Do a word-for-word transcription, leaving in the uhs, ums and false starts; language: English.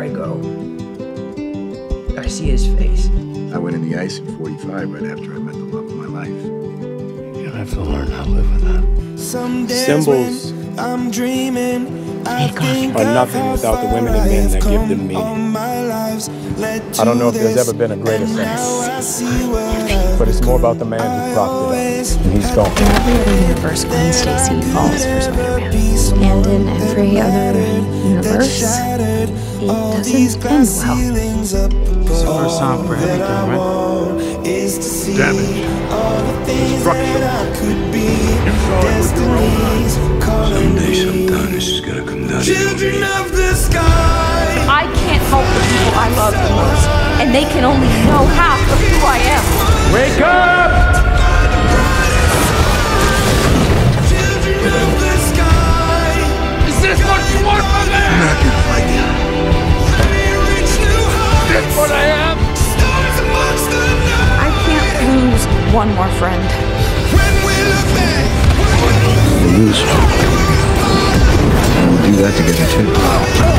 I go, I see his face. I went in the ice in forty-five right after I met the love of my life. You have to learn how to live with that. Symbols I'm dreaming, are nothing without the women and men that give them meaning. I don't know if there's ever been a greater sense, but it's more about the man who propped it up, and he's gone. In every other universe, Gwen Stacy falls for Spider-Man. And in every other universe, it doesn't end well. Silver sound for everything, right? Damage. Destruction. You saw it with your own eyes. Someday, sometime, this is gonna come down to you. Children of the sky. I can't help the people I love the most, and they can only know half of who I am. Wake up! Children of the sky. Is this what you want from me? I'm not gonna fight you. Is this what I am? I can't lose one more friend. You lose. We'll do that together too.